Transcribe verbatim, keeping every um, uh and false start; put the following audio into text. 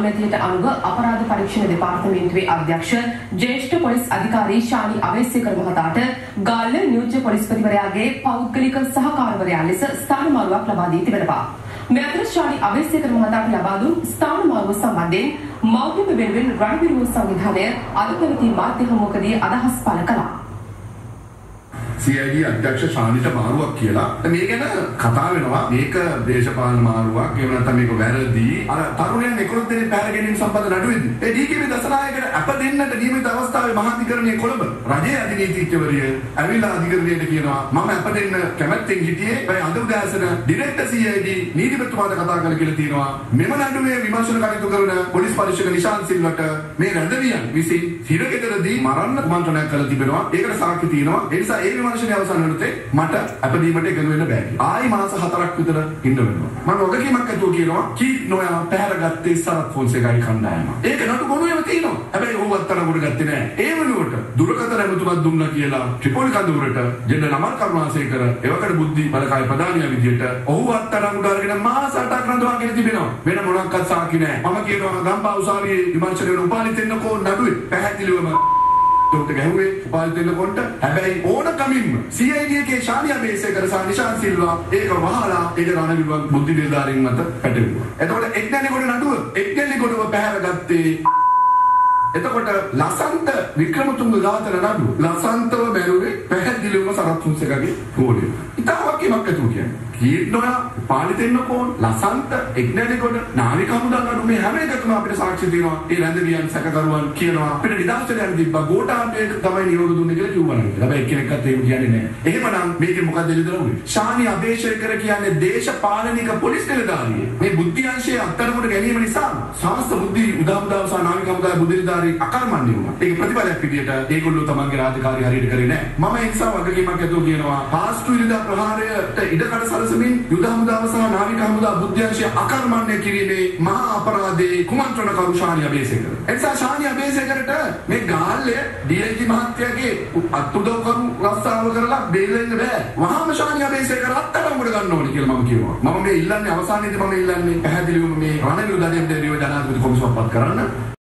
අනුමැතියට අනුව අපරාධ පරීක්ෂණ දෙපාර්තමේන්තුවේ අධ්‍යක්ෂ ජ්‍යෙෂ්ඨ පොලිස් අධිකාරී ශානි අවේසේකර මහතාට ගාල්ල නියෝජ්‍ය පොලිස්පතිවරයාගේ පෞද්ගලික සහකාරවරයා ලෙස ස්ථානමාරුවක් ලබා දී තිබෙනවා. මේ අතර ශානි අවේසේකර මහතාට ලබා දුන් ස්ථානමාරුව සම්බන්ධයෙන් මෞර්තික වෙනුවෙන් රණවිරුව සංවිධානය අද පැවති මාධ්‍ය හමුවකදී අදහස් පළ කළා. C I D අධ්‍යක්ෂ ශානිට මාරුවක් කියලා මේ ගැන කතා වෙනවා. මේක දේශපාලන මාරුවක්. ඒ වෙනත්නම් මේක වැරදි. අර තරුණයන් එකොළොස් දෙනෙක් පැහැර ගැනීම සම්බන්ධ නඩුවේදී ඒ D K B දසනායකට අප දෙන්නට නියමිත අවස්ථාවේ මහාධිකරණයේ කොළඹ රජයේ අධිනීතිඥවරිය ඇවිල්ලා අධිකරණයට කියනවා මම අප දෙන්න කැමැත්තෙන් හිටියේ. ඒ අද උදෑසන ඩිරෙක්ටර් C I D නීතිපතිතුමාට කතා කරලා කියලා තියෙනවා මෙම නඩුවේ විමර්ශන කටයුතු කරන පොලිස් පරීක්ෂක නිශාන්ත් සිල්වට මේ රැඳවියන් විසින් හිරගෙදරදී මරන්න කුමන්ත්‍රණයක් කළා තිබෙනවා. ඒකට සාක්ෂි තියෙනවා. ඒ නිසා ඒ විමර්ශනය අවසන් වෙනතේ මට අපදීමට එකතු වෙන්න බෑ. ආයි මාස හතරක් විතර ඉන්න වෙනවා. මම වගකීමක් ඇතුව කියනවා කීට් නොයා පැහැරගත්තේ සරත් ෆොන්සේකාගේ කණ්ඩායම. ඒක නඩු ගොනුවේම තියෙනවා. හැබැයි ඔහු අත්තරගොඩ ගත්තේ නෑ. ඒ වෙනුවට දුරකථන ඇමතුමක් දුන්නා කියලා ත්‍රිපෝලි කඳවුරට ජෙනරල් අමල් කරුණාසේකර එවකට බුද්ධි බලකාය ප්‍රධානියා විදියට ඔහු අත්තරගොඩ අරගෙන මාස අටක් රඳවාගෙන තිබෙනවා. වෙන මොනක්වත් සාකි නෑ. මම කියනවා ගම්පා උසාවියේ විමර්ශනය වෙන උපාලි තෙන්නකෝ නඩුවේ පැහැදිලිවම උට ගැහුවේ උපාලි තෙන්නකොන්ට. හැබැයි ඕන කමින්ම C I D එකේ ශානි අවේසේකර සහ නිශාන්ත් සිල්වා ඒක වහලා ඒක රණවිරුවන් බුද්ධි නිලධාරීන් මත පැටවුවා. එතකොට එක්නැලිගොඩ නඩුව එක්නැලිගොඩව පැහැරගත්තේ එතකොට ලසන්ත වික්‍රමතුංග ඝාතන නඩුව ලසන්තව බැලුවේ පැහැදිලිවම සරත් ෆොන්සේකාගේ ගෝලය. ඉතාලක් කීමක් අතුව කියන්නේ කීට් නොයා උපාලි තෙන්නකෝන් ලසන්ත එක්නැලිගොඩ නාවික හමුදා නඩු මේ හැම එකකම අපිට සාක්ෂි තියෙනවා. ඒ රැඳවියන් සැකකරුවන් කියනවා අපිට නිදහසට තිබ්බා ගෝඨාභයට තමයි නියෝග දුන්නේ කියලා කිව්වනම්. හැබැයි එක්කෙනෙක්වත් එහෙම කියන්නේ නැහැ. එහෙමනම් මේකේ මොකක්ද එළිදරවුනේ? ශානි අවේසේකර කියන්නේ දේශපාලනික පොලිස් නිලධාරියෙක්. මේ බුද්ධි අංශයේ අත්තරමුඩ ගැනීම නිසා සමස්ත බුද්ධි උදාමුදාව සහ නාවික හමුදාවේ බුද්ධි නිලධාරී අකර්මණ්‍ය වුණා. ඒක ප්‍රතිඵලයක් විදියට ඒගොල්ලෝ තමන්ගේ රාජකාරිය හරියට කරේ නැහැ. මම ඒ නිසා වගකීමක් ඇතුව කියනවා පාස්තු ඉරිදා ප්‍රහාරයට ඉඩකඩ සැලසෙමින් යුද හමුදාව සහ නාවික හමුදා බුද්ධි අංශය අකර්මණ්‍ය කිරීමේ මහා අපරාධයේ කුමන්ත්‍රණකරු ශානි අවේසේකර. එනිසා ශානි අවේසේකරට මේ ගාල්ලේ D I G මහත්තයාගේ අත්උදව් කරු රස්සාව කරලා බේරෙන්න බෑ. වහාම ශානි අවේසේකර අත්අඩංගුවට ගන්න ඕනේ කියලා මම කියනවා. මම මේ ඉල්ලන්නේ අවසානයේදී මම ඉල්ලන්නේ පැහැදිලිවම මේ රණවිරු දඩයම් දෙවියෝ ජනාධිපති කොමිසමක් පත් කරන්න.